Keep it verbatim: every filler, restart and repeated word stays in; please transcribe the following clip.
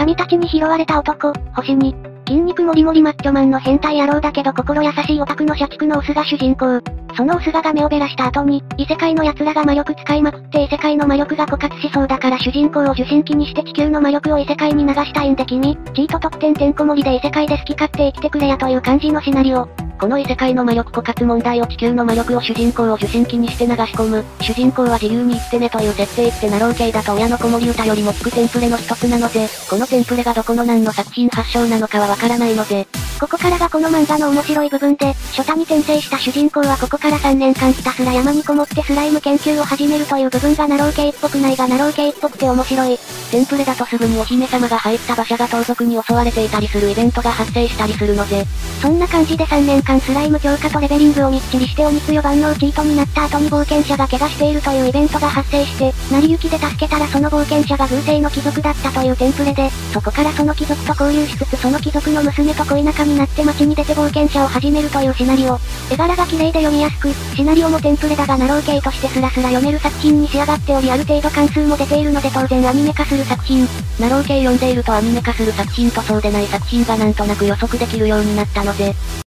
神たちに拾われた男、星に。筋肉もりもりマッチョマンの変態野郎だけど心優しいオタクの社畜のオスが主人公。そのオスがが目をべらした後に、異世界の奴らが魔力使いまくって異世界の魔力が枯渇しそうだから主人公を受信機にして地球の魔力を異世界に流したいんで君、チート得点てんこ盛りで異世界で好き勝手生きてくれやという感じのシナリオ。 この異世界の魔力枯渇問題を地球の魔力を主人公を受信機にして流し込む。主人公は自由に生きてねという設定ってナロー系だと親の子守歌よりも効くテンプレの一つなので、このテンプレがどこの何の作品発祥なのかはわからないので、 ここからがこの漫画の面白い部分で、初太に転生した主人公はここからさんねんかんひたすら山にこもってスライム研究を始めるという部分がナロー系っぽくないがナロー系っぽくて面白い。 テンプレだとすぐにお姫様が入った馬車が盗賊に襲われていたりするイベントが発生したりするので、 そんな感じでさんねんかんスライム強化とレベリングをみっちりして鬼強万能チートになった後に冒険者が怪我しているというイベントが発生して、成り行きで助けたらその冒険者が偶性の貴族だったというテンプレで、そこからその貴族と交流しつつその貴族の娘と恋仲になって街に出て冒険者を始めるというシナリオ。絵柄が綺麗で読みやすく、シナリオもテンプレだがナロー系としてスラスラ読める作品に仕上がっておりある程度関数も出ているので当然アニメ化する作品。 ナロー系読んでいるとアニメ化する作品とそうでない作品がなんとなく予測できるようになったので、